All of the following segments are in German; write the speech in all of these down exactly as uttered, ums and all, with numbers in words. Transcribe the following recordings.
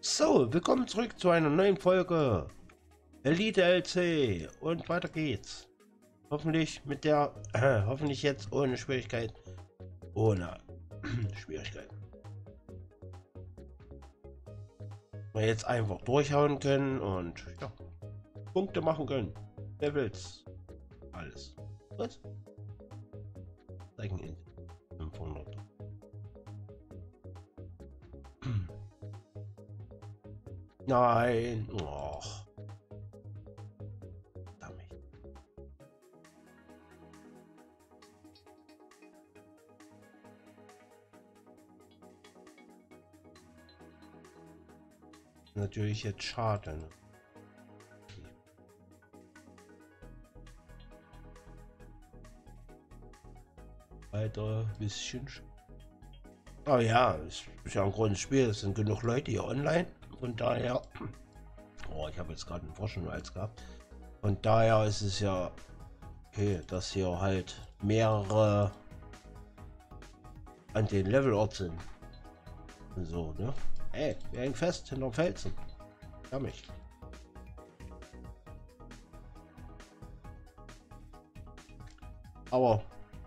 So, willkommen zurück zu einer neuen Folge Elite L C und weiter geht's. Hoffentlich mit der, äh, hoffentlich jetzt ohne Schwierigkeit, ohne Schwierigkeiten. Wir jetzt einfach durchhauen können und ja, Punkte machen können. Levels, alles. Was? Zeigen in fünfhundert. Nein. Oh. Damit. Natürlich jetzt schade. Ne? Weiter bisschen. Oh ja, es ist ja ein großes Spiel. Es sind genug Leute hier online. Von daher, oh, ich habe jetzt gerade einen Forschung als gehabt. Von daher ist es ja okay, dass hier halt mehrere an den Levelort sind. Und so, ne? Ey, wir hängen fest hinterm Felsen. Ja, mich. Aber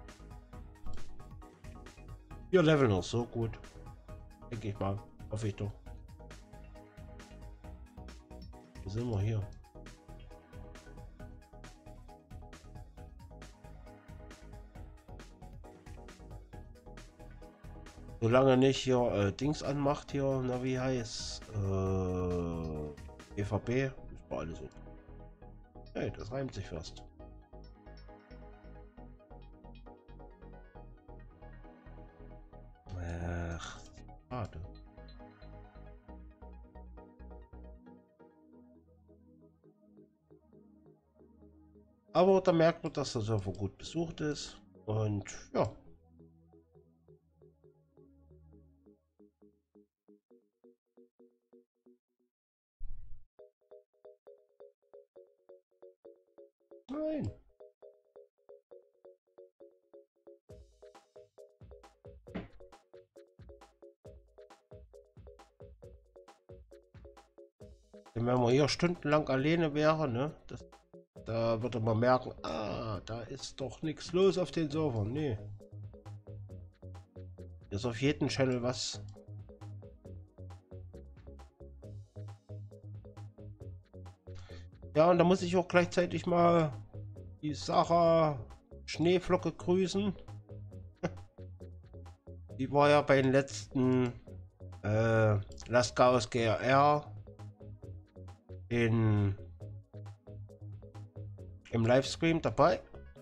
wir leveln noch so gut. Denke ich mal. Hoffe ich doch. Wo sind wir hier? Solange nicht hier äh, Dings anmacht hier, na wie heißt äh, E V B, ist mal alles so. Hey, das reimt sich fast. Ach, schade. Aber da merkt man, dass der Server gut besucht ist und ja. Nein. Denn wenn man hier stundenlang alleine wäre, ne, das, da würde man merken, ah, da ist doch nichts los auf den Servern. Nee. Hier ist auf jedem Channel was. Ja, und da muss ich auch gleichzeitig mal die Sarah Schneeflocke grüßen. Die war ja bei den letzten äh, Last Chaos G R R in im Livestream dabei.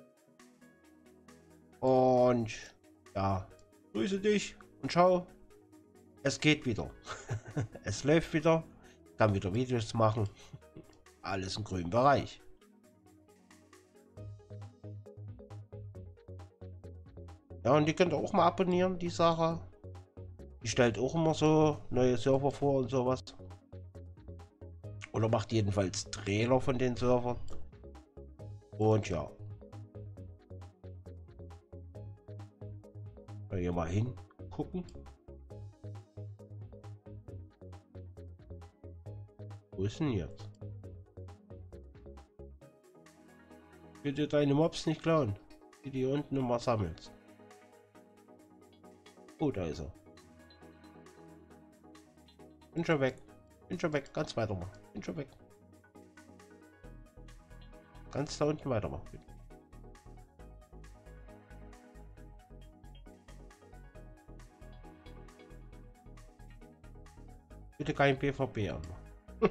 Und ja, grüße dich und schau, es geht wieder. Es läuft wieder, kann wieder Videos machen. Alles im grünen Bereich. Ja, und die könnt ihr auch mal abonnieren, die Sache. Die stellt auch immer so neue Server vor und sowas. Oder macht jedenfalls Trailer von den Servern. Und ja. Hier mal hingucken. Wo ist denn jetzt? Bitte deine Mobs nicht klauen, die die unten immer sammelst. Oh, da ist er. Bin schon weg. Bin schon weg. Ganz weitermachen. Bin schon weg. Ganz da unten weitermachen. Bitte. Bitte kein P V P anmachen.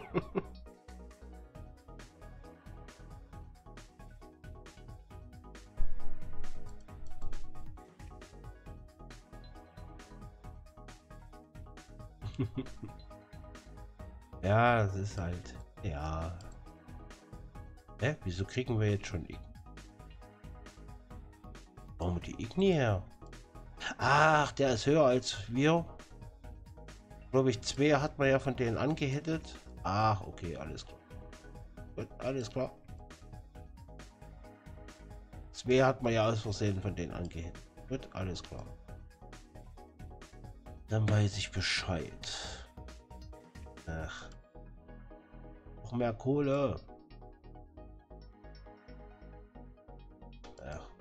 Ja, es ist halt, ja. Hä? Wieso kriegen wir jetzt schon Igni? Warum die Igni her? Ach, der ist höher als wir. Glaube ich, zwei hat man ja von denen angehittet. Ach, okay, alles klar. Gut, alles klar. Zwei hat man ja aus Versehen von denen angehittet. Gut, alles klar. Dann weiß ich Bescheid. Ach. Noch mehr Kohle. Ach.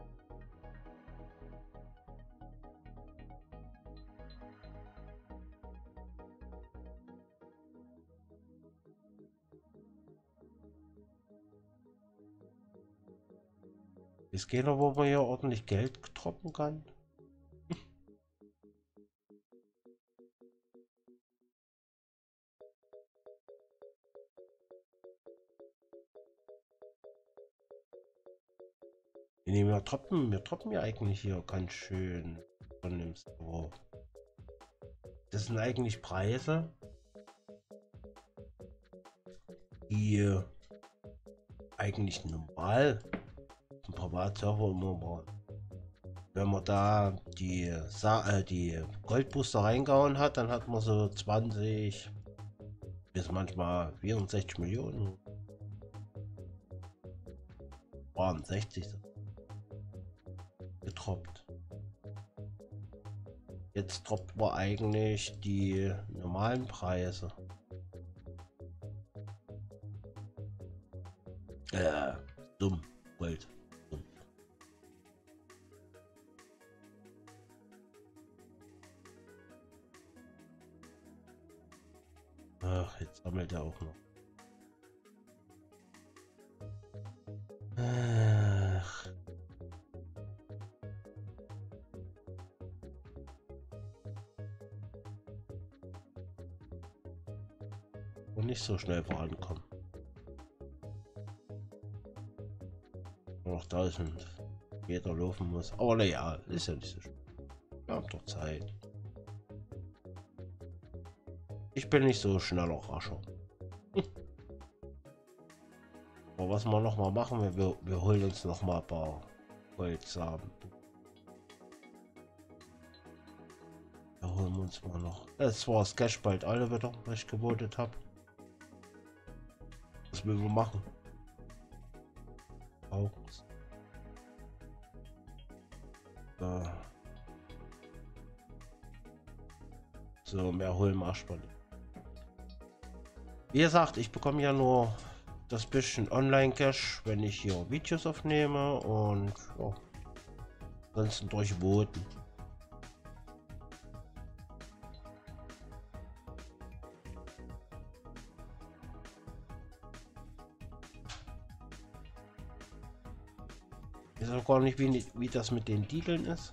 Es geht noch, wo man hier ordentlich Geld trocken kann. Nee, wir troppen, wir troppen ja eigentlich hier ganz schön von dem Store. Das sind eigentlich Preise, die eigentlich normal im Privatserver immer waren. Wenn man da die, Sa äh, die Goldbooster reingehauen hat, dann hat man so zwanzig bis manchmal vierundsechzig Millionen. Waren sechzig getroppt. Jetzt droppt man eigentlich die normalen Preise. Äh, dumm, Gold. Dumm. Ach, jetzt sammelt er auch noch. Ach. Und nicht so schnell vorankommen. Noch tausend Meter laufen muss. Aber naja, ist ja nicht so schlimm. Wir haben doch Zeit. Ich bin nicht so schneller rascher. Aber was wir noch mal machen, wir, wir, wir holen uns noch mal ein paar Goldsamen. Da holen wir uns mal noch. Das war das Cash bald alle wieder, was ich gewotet habe. Was will wir machen? Auch. Äh. So, mehr holen wir erstmal. Wie gesagt, ich bekomme ja nur das bisschen Online-Cash, wenn ich hier Videos aufnehme und ja, ansonsten durch Voten. Ich weiß auch gar nicht, wie, wie das mit den Titeln ist.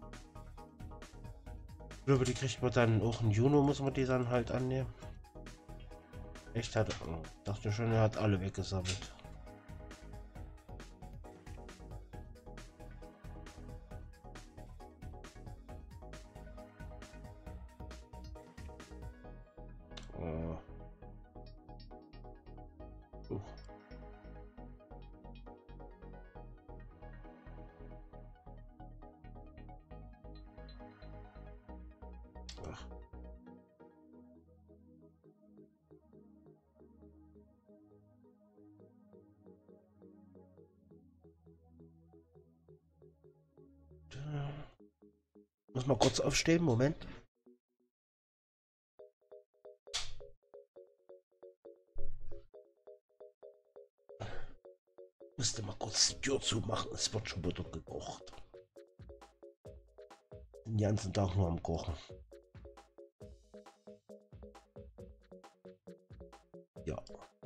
Ich glaube, die kriegt man dann auch im Juni, muss man die dann halt annehmen. Echt hat, dachte schon, er hat alle weggesammelt. Oh. Uh. Ach. Muss mal kurz aufstehen, Moment. Müsste mal kurz die Tür zumachen, es wird schon wieder gekocht. Den ganzen Tag nur am Kochen. Ja.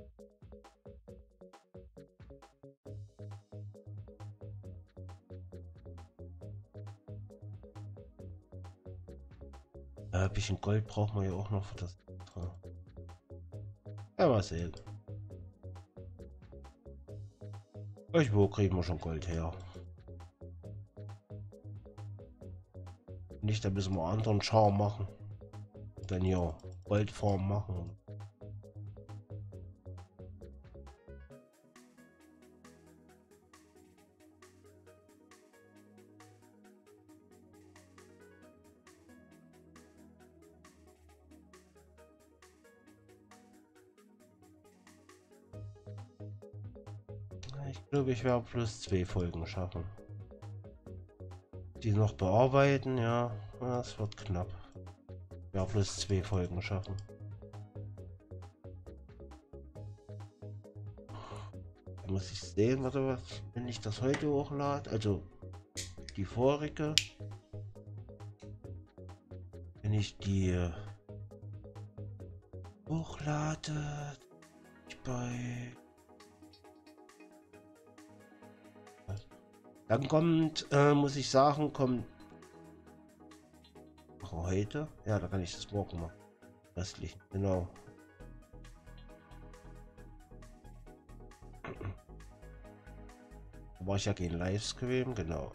Ein bisschen Gold braucht man ja auch noch für das. Ja, mal sehen. Irgendwo kriegen wir schon Gold her. Nicht, da müssen wir anderen Charme machen. Dann hier Goldform machen. Ich glaube, ich werde plus zwei Folgen schaffen. Die noch bearbeiten, ja, das wird knapp. Ja, plus zwei Folgen schaffen. muss ich sehen, warte was, wenn ich das heute hochlade, also die vorige, wenn ich die äh, hochlade, ich bei, dann kommt, äh, muss ich sagen, kommt heute, ja, da kann ich das morgen machen, restlichen, genau. Da war ich ja kein Livestream, genau.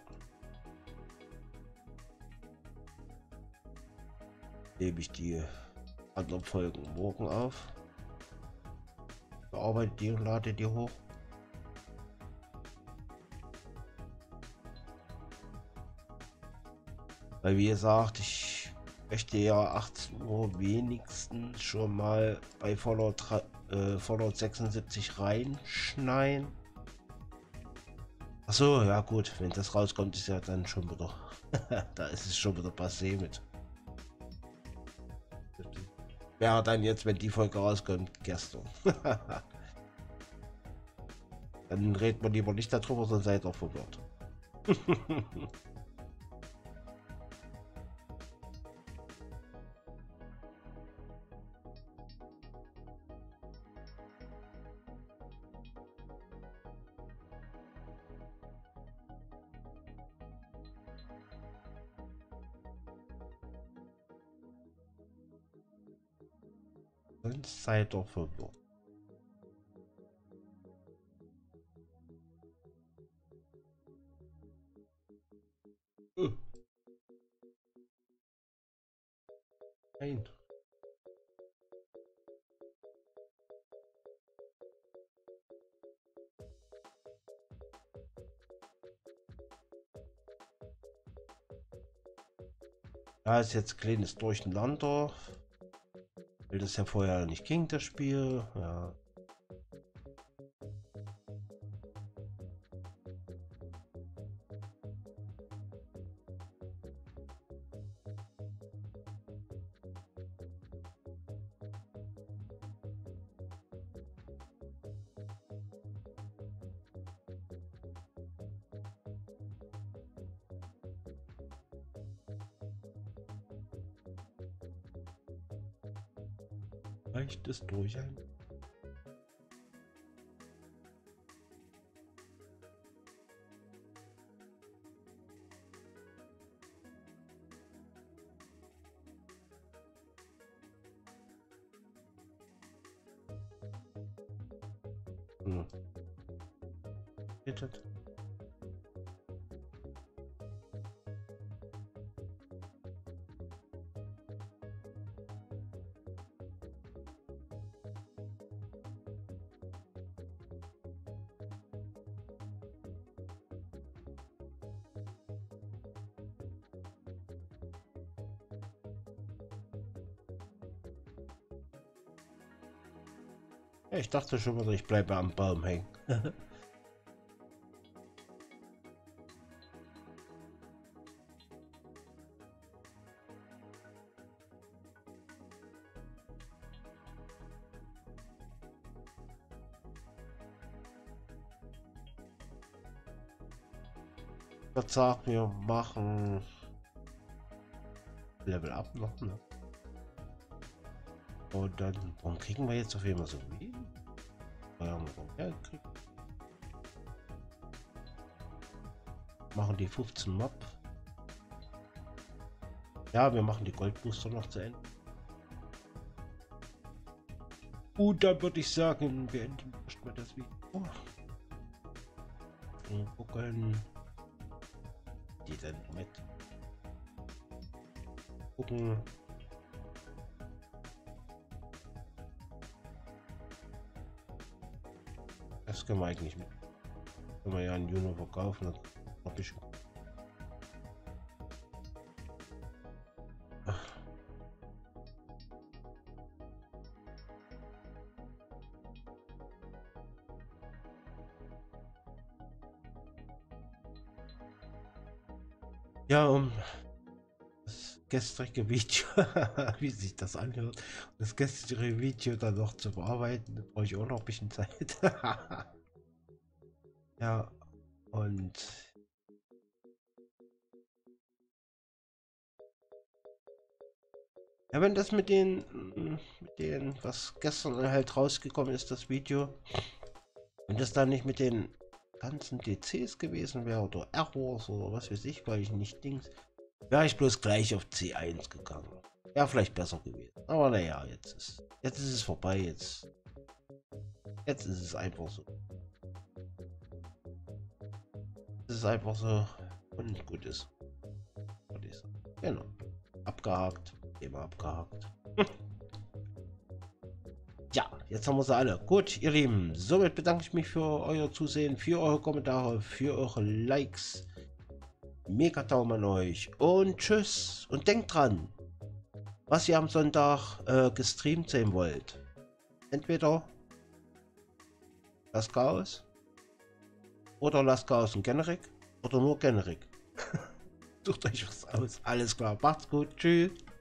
Nehme ich die anderen Folgen morgen auf, bearbeite die und lade die hoch. Weil wie gesagt, ich möchte ja achtzehn Uhr wenigstens schon mal bei Fallout, äh, Fallout sechsundsiebzig reinschneiden. Achso, ja gut, wenn das rauskommt, ist ja dann schon wieder, da ist es schon wieder passé mit. Wäre dann jetzt, wenn die Folge rauskommt, gestern. Dann redet man lieber nicht darüber, sonst seid ihr verwirrt. Sonst seid ihr verwirrt. Oh. Nein. Ja, ist jetzt ein kleines Durcheinander, weil das ja vorher nicht ging, das Spiel. Ja. Reicht es durch ein? Hm. Bitte. Ja, ich dachte schon wieder, ich bleibe am Baum hängen. Was sagt, wir machen Level Up noch, ne? Und dann, warum kriegen wir jetzt auf jeden Fall so viel? Ja, gekriegt. Machen die fünfzehn Mob. Ja, wir machen die Goldbooster noch zu Ende. Und dann würde ich sagen, beenden wir das Video. Und gucken. Die dann mit. Gucken. Das können wir eigentlich mit. Können wir ja in Juno verkaufen. Hab ich. Ja, um das gestrige Video, wie sich das anhört, das gestrige Video dann noch zu bearbeiten, brauche ich auch noch ein bisschen Zeit. Ja, und ja, wenn das mit den, mit den, was gestern halt rausgekommen ist, das Video, wenn das dann nicht mit den ganzen D Cs gewesen wäre oder Errors oder was weiß ich, weil ich nicht Dings, wäre ich bloß gleich auf C eins gegangen. Wäre vielleicht besser gewesen. Aber naja, jetzt ist, jetzt ist es vorbei, jetzt, jetzt ist es einfach so. Es ist einfach so und gut ist. Genau. Abgehakt. Thema abgehakt. Ja, jetzt haben wir sie alle. Gut, ihr Lieben. Somit bedanke ich mich für euer Zusehen, für eure Kommentare, für eure Likes. Mega Daumen an euch. Und tschüss. Und denkt dran, was ihr am Sonntag äh, gestreamt sehen wollt. Entweder das Chaos oder das Chaos und Generic oder nur Generic. Sucht euch was aus. Alles klar. Macht's gut. Tschüss.